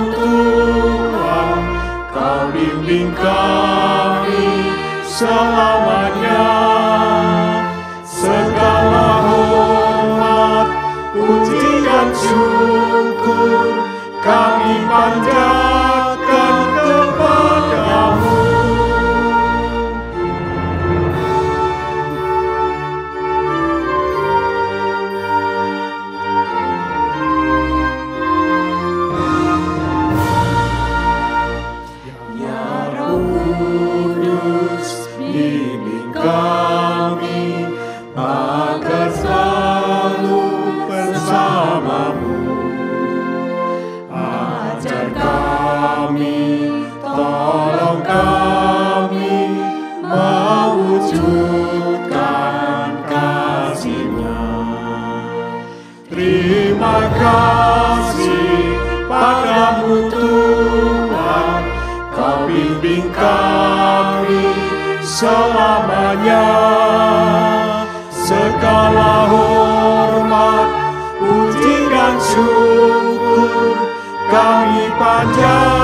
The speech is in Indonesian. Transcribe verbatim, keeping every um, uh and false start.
Tuhan, Kau bimbing kami selamanya. Segala hormat, puji dan syukur kami panjatkan kepadamu. Kami agar selalu bersamamu. Ajar kami, tolong kami mewujudkan kasih-Nya. Terima kasih padamu Tuhan, Kau bimbing kami selamanya. Segala hormat, puji dan syukur kami panjatkan